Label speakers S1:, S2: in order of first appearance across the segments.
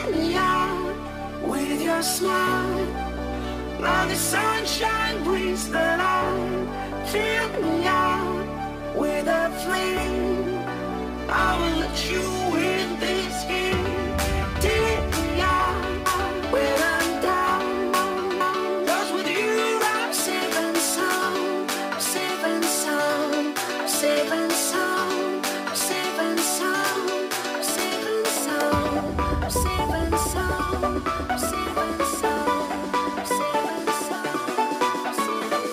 S1: me out with your smile. Now the sunshine brings the light. Fill me out with a flame. I will let you in this game. Take me out when I'm down. 'Cause with you I'm safe and sound. Safe and sound. Safe and sound. Safe and sound. Safe and sound. Safe and sound. Safe and sound. Safe and sound. Safe and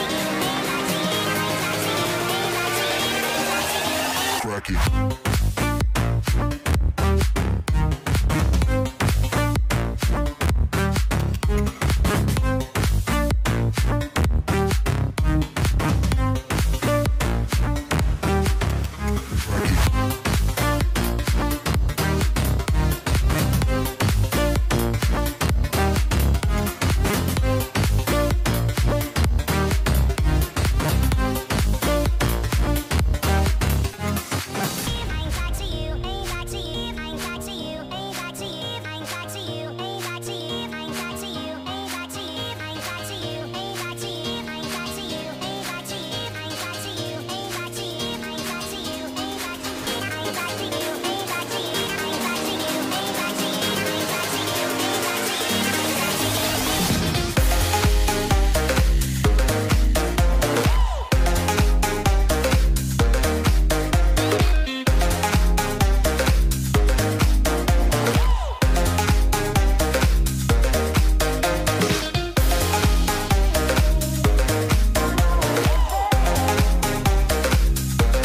S2: crack it.